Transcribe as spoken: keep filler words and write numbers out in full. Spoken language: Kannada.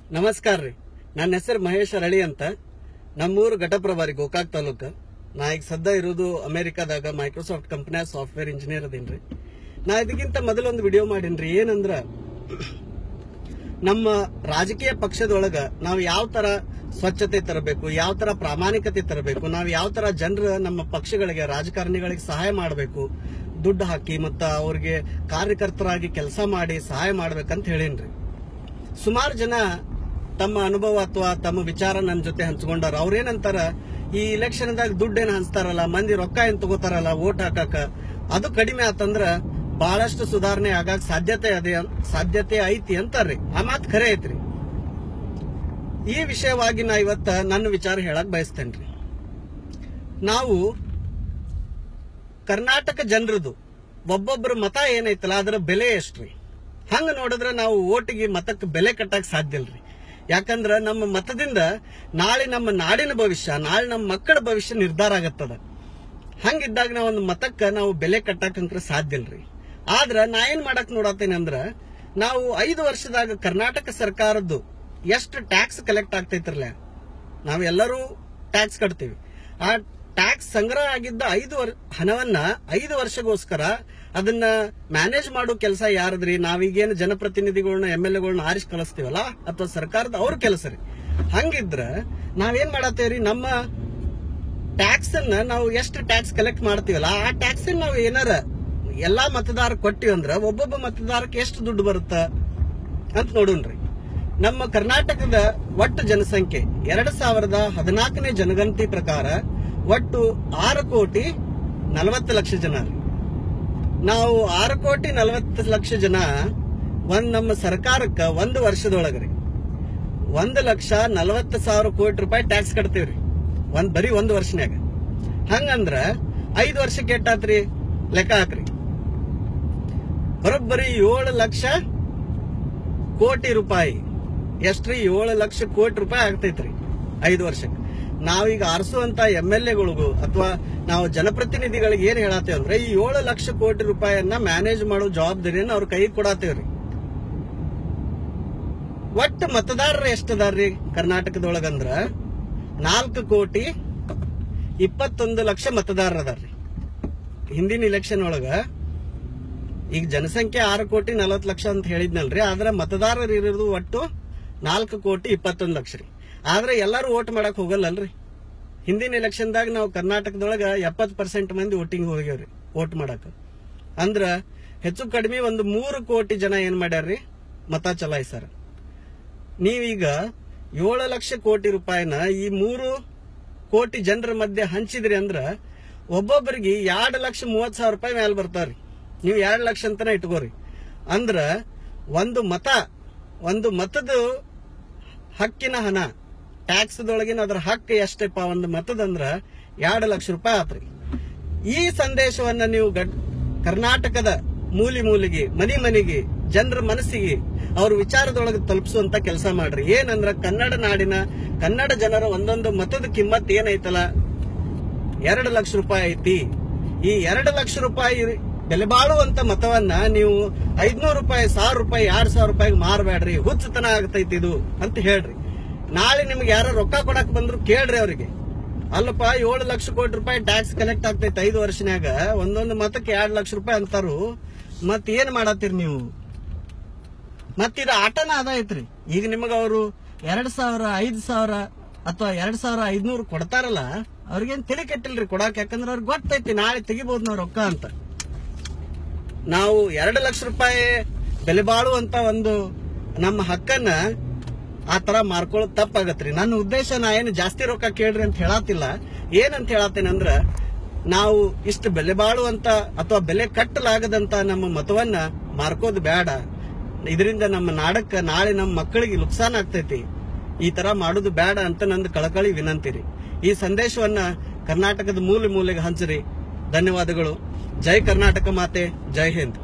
ನಮಸ್ಕಾರ ರೀ. ನನ್ನ ಹೆಸರು ಮಹೇಶ್ ಅರಳಿ ಅಂತ. ನಮ್ಮೂರು ಘಟಪ್ರಭಾರಿ ಗೋಕಾಕ್ ತಾಲೂಕ. ನಾ ಈಗ ಸದ್ಯ ಇರೋದು ಅಮೆರಿಕಾದಾಗ ಮೈಕ್ರೋಸಾಫ್ಟ್ ಕಂಪನಿಯ ಸಾಫ್ಟ್ವೇರ್ ಇಂಜಿನಿಯರ್ ಅದೀನ್ರಿ. ನಾ ಇದಕ್ಕಿಂತ ಮೊದಲೊಂದು ವಿಡಿಯೋ ಮಾಡೀನ್ರಿ. ಏನಂದ್ರ ನಮ್ಮ ರಾಜಕೀಯ ಪಕ್ಷದೊಳಗ ನಾವು ಯಾವ ತರ ಸ್ವಚ್ಛತೆ ತರಬೇಕು, ಯಾವ ತರ ಪ್ರಾಮಾಣಿಕತೆ ತರಬೇಕು, ನಾವು ಯಾವ ತರ ಜನರ ನಮ್ಮ ಪಕ್ಷಗಳಿಗೆ ರಾಜಕಾರಣಿಗಳಿಗೆ ಸಹಾಯ ಮಾಡಬೇಕು, ದುಡ್ಡು ಹಾಕಿ ಮತ್ತ ಅವ್ರಿಗೆ ಕಾರ್ಯಕರ್ತರಾಗಿ ಕೆಲಸ ಮಾಡಿ ಸಹಾಯ ಮಾಡ್ಬೇಕಂತ ಹೇಳೇನ್ರಿ. ಸುಮಾರು ಜನ ತಮ್ಮ ಅನುಭವ ಅಥವಾ ತಮ್ಮ ವಿಚಾರ ನನ್ನ ಜೊತೆ ಹಂಚ್ಕೊಂಡಾರ. ಅವ್ರೇನಂತಾರ, ಈ ಇಲೆಕ್ಷನ್ದಾಗ ದುಡ್ಡು ಏನ್ ಹಂಚ್ತಾರಲ್ಲ, ಮಂದಿ ರೊಕ್ಕ ಏನ್ ತಗೋತಾರಲ್ಲ ವೋಟ್ ಹಾಕಾಕ, ಅದು ಕಡಿಮೆ ಆತಂದ್ರ ಬಹಳಷ್ಟು ಸುಧಾರಣೆ ಆಗಾಕ ಸಾಧ್ಯತೆ ಅದೇ ಸಾಧ್ಯತೆ ಐತಿ ಅಂತಾರ್ರಿ. ಆ ಮಾತು ಖರೆ ಐತ್ರಿ. ಈ ವಿಷಯವಾಗಿ ನಾ ಇವತ್ತ ನನ್ನ ವಿಚಾರ ಹೇಳಕ್ ಬಯಸ್ತೇನ್ರಿ. ನಾವು ಕರ್ನಾಟಕ ಜನರದು ಒಬ್ಬೊಬ್ಬರ ಮತ ಏನೈತಲ್ಲ ಅದರ ಬೆಲೆ ಎಷ್ಟ್ರಿ. ಹಂಗ ನೋಡಿದ್ರೆ ನಾವು ಓಟಿಗೆ ಮತಕ್ಕೆ ಬೆಲೆ ಕಟ್ಟಕ್ ಸಾಧ್ಯ ಇಲ್ರಿ. ಯಾಕಂದ್ರ ನಮ್ಮ ಮತದಿಂದ ನಾಳೆ ನಮ್ಮ ನಾಡಿನ ಭವಿಷ್ಯ, ನಾಳೆ ನಮ್ಮ ಮಕ್ಕಳ ಭವಿಷ್ಯ ನಿರ್ಧಾರ ಆಗತ್ತದ. ಹಂಗಿದ್ದಾಗ ನಾವು ಒಂದು ಮತಕ್ಕ ನಾವು ಬೆಲೆ ಕಟ್ಟಕಂಕ್ರ ಸಾಧ್ಯ ಇಲ್ರಿ. ಆದ್ರ ನಾ ಏನ್ ಮಾಡಕ್ ನೋಡತ್ತೇನೆ ಅಂದ್ರ, ನಾವು ಐದು ವರ್ಷದಾಗ ಕರ್ನಾಟಕ ಸರ್ಕಾರದ್ದು ಎಷ್ಟು ಟ್ಯಾಕ್ಸ್ ಕಲೆಕ್ಟ್ ಆಗ್ತೈತ್ರಲ್ಲ, ನಾವೆಲ್ಲರೂ ಟ್ಯಾಕ್ಸ್ ಕಟ್ತೀವಿ. ಆ ಟ್ಯಾಕ್ಸ್ ಸಂಗ್ರಹ ಆಗಿದ್ದ ಐದು ಹಣವನ್ನ ಐದು ವರ್ಷಗೋಸ್ಕರ ಅದನ್ನ ಮ್ಯಾನೇಜ್ ಮಾಡೋ ಕೆಲಸ ಯಾರದ್ರಿ? ನಾವೀಗೇನು ಜನಪ್ರತಿನಿಧಿಗಳನ್ನ ಎಂ ಎಲ್ ಎಗಳನ್ನ ಆರಿಸಿ ಕಳಿಸ್ತೀವಲ್ಲ, ಅಥವಾ ಸರ್ಕಾರದ ಅವ್ರ ಕೆಲಸ ರೀ. ಹಂಗಿದ್ರ ನಾವೇನ್ ಮಾಡತ್ತೇವ್ರಿ, ನಮ್ಮ ಟ್ಯಾಕ್ಸ್ ಅನ್ನ ನಾವು ಎಷ್ಟು ಟ್ಯಾಕ್ಸ್ ಕಲೆಕ್ಟ್ ಮಾಡ್ತೀವಲ್ಲ ಆ ಟ್ಯಾಕ್ಸ್ ನಾವು ಏನಾರ ಎಲ್ಲಾ ಮತದಾರ ಕೊಟ್ಟಿವಂದ್ರ ಒಬ್ಬೊಬ್ಬ ಮತದಾರಕ್ಕೆ ಎಷ್ಟು ದುಡ್ಡು ಬರುತ್ತ ಅಂತ ನೋಡೋಣ್ರಿ. ನಮ್ಮ ಕರ್ನಾಟಕದ ಒಟ್ಟು ಜನಸಂಖ್ಯೆ ಎರಡ್ ಸಾವಿರದ ಹದಿನಾಲ್ಕನೇ ಜನಗಣತಿ ಪ್ರಕಾರ ಒಟ್ಟು ಆರು ಕೋಟಿ ನಲವತ್ತು ಲಕ್ಷ ಜನ ರೀ. ನಾವು ಆರು ಕೋಟಿ ನಲವತ್ತು ಲಕ್ಷ ಜನ ಒಂದ್ ನಮ್ಮ ಸರ್ಕಾರಕ್ಕ ಒಂದು ವರ್ಷದೊಳಗ್ರಿ ಒಂದು ಲಕ್ಷ ನಲವತ್ತು ಸಾವಿರ ಕೋಟಿ ರೂಪಾಯಿ ಟ್ಯಾಕ್ಸ್ ಕಟ್ತೀವ್ರಿ, ಒಂದ್ ಬರೀ ಒಂದು ವರ್ಷನ್ಯಾಗ. ಹಂಗಂದ್ರ ಐದು ವರ್ಷಕ್ಕೆ ಎಟ್ಟಾತ್ರಿ ಲೆಕ್ಕ ಹಾಕ್ರಿ. ಬರೋಬ್ಬರಿ ಏಳು ಲಕ್ಷ ಕೋಟಿ ರೂಪಾಯಿ. ಎಷ್ಟ್ರಿ? ಏಳು ಲಕ್ಷ ಕೋಟಿ ರೂಪಾಯಿ ಆಗ್ತೈತ್ರಿ ಐದು ವರ್ಷಕ್ಕೆ. ನಾವೀಗ ಆರಿಸುವಂತ ಎಂ ಎಲ್ ಎಗಳಿಗೂ ಅಥವಾ ನಾವು ಜನಪ್ರತಿನಿಧಿಗಳಿಗೆ ಏನ್ ಹೇಳತ್ತೇವೆ ಅಂದ್ರೆ, ಈ ಏಳು ಲಕ್ಷ ಕೋಟಿ ರೂಪಾಯಿಯನ್ನ ಮ್ಯಾನೇಜ್ ಮಾಡೋ ಜವಾಬ್ದಾರಿಯನ್ನ ಅವ್ರ ಕೈ ಕೊಡತ್ತೇವ್ರಿ. ಒಟ್ಟು ಮತದಾರರು ಎಷ್ಟದಾರ್ರಿ ಕರ್ನಾಟಕದೊಳಗಂದ್ರ ನಾಲ್ಕು ಕೋಟಿ ಇಪ್ಪತ್ತೊಂದು ಲಕ್ಷ ಮತದಾರರು ಅದಾರ್ರಿ. ಹಿಂದಿನ ಇಲೆಕ್ಷನ್ ಒಳಗ ಈಗ ಜನಸಂಖ್ಯೆ ಆರು ಕೋಟಿ ನಲವತ್ತು ಲಕ್ಷ ಅಂತ ಹೇಳಿದ್ನಲ್ರಿ, ಆದ್ರೆ ಮತದಾರರು ಇರೋದು ಒಟ್ಟು ನಾಲ್ಕು ಕೋಟಿ ಇಪ್ಪತ್ತೊಂದು ಲಕ್ಷ ರೀ. ಆದ್ರೆ ಎಲ್ಲಾರು ವೋಟ್ ಮಾಡಕ್ ಹೋಗಲ್ಲಲ್ರಿ. ಹಿಂದಿನ ಎಲೆಕ್ಷನ್ದಾಗ ನಾವು ಕರ್ನಾಟಕದೊಳಗ ಎಪ್ಪತ್ತು ಪರ್ಸೆಂಟ್ ಮಂದಿ ವೋಟಿಂಗ್ ಹೋಗ್ಯಾವ್ರಿ ವೋಟ್ ಮಾಡಕ್. ಅಂದ್ರ ಹೆಚ್ಚು ಕಡಿಮೆ ಒಂದು ಮೂರು ಕೋಟಿ ಜನ ಏನ್ ಮಾಡ್ಯಾರ್ರಿ, ಮತ ಚಲಾಯಿಸಾರ. ನೀವೀಗ ಏಳು ಲಕ್ಷ ಕೋಟಿ ರೂಪಾಯಿನ ಈ ಮೂರು ಕೋಟಿ ಜನರ ಮಧ್ಯೆ ಹಂಚಿದ್ರಿ ಅಂದ್ರ ಒಬ್ಬೊಬ್ಬರಿಗೆ ಎರಡು ಲಕ್ಷ ಮೂವತ್ ಸಾವಿರ ರೂಪಾಯಿ ಮೇಲೆ ಬರ್ತಾವ್ರಿ. ನೀವು ಎರಡು ಲಕ್ಷ ಅಂತಾನೆ ಇಟ್ಕೋರಿ. ಅಂದ್ರ ಒಂದು ಮತ ಒಂದು ಮತದ ಹಕ್ಕಿನ ಹಣ ಟ್ಯಾಕ್ಸ್ದೊಳಗಿನ ಅದ್ರ ಹಕ್ಕು ಎಷ್ಟಪ್ಪ ಒಂದು ಮತದಂದ್ರ ಎರಡು ಲಕ್ಷ ರೂಪಾಯಿ ಆತ್ರಿ. ಈ ಸಂದೇಶವನ್ನ ನೀವು ಕರ್ನಾಟಕದ ಮೂಲಿ ಮೂಲಿಗೆ ಮನಿ ಮನಿಗೆ ಜನರ ಮನಸ್ಸಿಗೆ ಅವ್ರ ವಿಚಾರದೊಳಗೆ ತಲುಪಿಸುವಂತ ಕೆಲಸ ಮಾಡ್ರಿ. ಏನಂದ್ರ ಕನ್ನಡ ನಾಡಿನ ಕನ್ನಡ ಜನರ ಒಂದೊಂದು ಮತದ ಕಿಮ್ಮತ್ ಏನೈತಲ್ಲ ಎರಡು ಲಕ್ಷ ರೂಪಾಯಿ ಐತಿ. ಈ ಎರಡು ಲಕ್ಷ ರೂಪಾಯಿ ಬೆಲೆ ಬಾಳುವಂತ ಮತವನ್ನ ನೀವು ಐದ್ನೂರು ರೂಪಾಯಿ ಸಾವಿರ ರೂಪಾಯಿ ಎರಡ್ ಸಾವಿರ ರೂಪಾಯಿಗೆ ಮಾರಬೇಡ್ರಿ, ಹುಚ್ಚತನ ಆಗ್ತೈತಿ ಇದು ಅಂತ ಹೇಳ್ರಿ. ನಾಳೆ ನಿಮ್ಗೆ ಯಾರ ರೊಕ್ಕ ಕೊಡಕ್ ಬಂದ್ರು ಕೇಳ್ರಿ ಅವ್ರಿಗೆ, ಅಲ್ಲಪ್ಪ ಏಳು ಲಕ್ಷ ಕೋಟಿ ರೂಪಾಯಿ ಟ್ಯಾಕ್ಸ್ ಕಲೆಕ್ಟ್ ಆಗ್ತೈತಿ ಐದು ವರ್ಷನ್ಯಾಗ, ಒಂದೊಂದು ಮತಕ್ಕೆ ಎರಡ್ ಲಕ್ಷ ರೂಪಾಯಿ ಅಂತಾರು, ಮತ್ ಏನ್ ಮಾಡತ್ತೀರಿ ನೀವು? ಮತ್ತಿದ ಆಟನ ಅದ ಐತ್ರಿ. ಈಗ ನಿಮಗ ಅವರು ಎರಡ್ ಸಾವಿರ ಐದ್ ಸಾವಿರ ಅಥವಾ ಎರಡ್ ಸಾವಿರ ಐದ್ನೂರು ಕೊಡ್ತಾರಲ್ಲ, ಅವ್ರಿಗೇನ್ ತಲೆ ಕೆಟ್ಟಿಲ್ರಿ ಕೊಡಾಕ್. ಯಾಕಂದ್ರೆ ಅವ್ರಿಗೆ ಗೊತ್ತೈತಿ ನಾಳೆ ತೆಗಿಬಹುದು ನಾವ್ ರೊಕ್ಕ ಅಂತ. ನಾವು ಎರಡು ಲಕ್ಷ ರೂಪಾಯಿ ಬೆಲೆ ಬಾಳುವಂತ ಒಂದು ನಮ್ಮ ಹಕ್ಕನ್ನ ಆ ತರ ಮಾರ್ಕೊಳ್ಳೋದು ತಪ್ಪಾಗತ್ರಿ. ನನ್ನ ಉದ್ದೇಶ ನಾ ಏನು ಜಾಸ್ತಿ ರೊಕ್ಕ ಕೇಳ್ರಿ ಅಂತ ಹೇಳತ್ತಿಲ್ಲ. ಏನಂತ ಹೇಳತ್ತೇನೆ ಅಂದ್ರ, ನಾವು ಇಷ್ಟು ಬೆಲೆ ಬಾಳುವಂತ ಅಥವಾ ಬೆಲೆ ಕಟ್ಟಲಾಗದಂತ ನಮ್ಮ ಮತವನ್ನ ಮಾರ್ಕೋದು ಬೇಡ. ಇದರಿಂದ ನಮ್ಮ ನಾಡಕ್ಕ ನಾಳೆ ನಮ್ಮ ಮಕ್ಕಳಿಗೆ ನುಕ್ಸಾನ ಆಗ್ತೈತಿ. ಈ ತರ ಮಾಡೋದು ಬೇಡ ಅಂತ ನಂದು ಕಳಕಳಿ ವಿನಂತಿರಿ. ಈ ಸಂದೇಶವನ್ನ ಕರ್ನಾಟಕದ ಮೂಲೆ ಮೂಲೆಗೆ ಹಂಚ್ರಿ. ಧನ್ಯವಾದಗಳು. ಜೈ ಕರ್ನಾಟಕ ಮಾತೆ, ಜೈ ಹಿಂದ್.